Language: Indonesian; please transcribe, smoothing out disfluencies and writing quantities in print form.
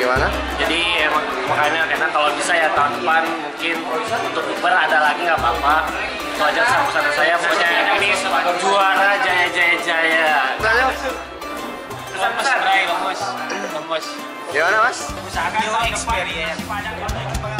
Gimana? Jadi emang makanya karena kalau bisa ya tahun depan mungkin untuk Uber ada lagi nggak apa-apa. Itu aja pesan saya, pokoknya ini juara jaya. Lemes. Gimana mas? Usahakan experience.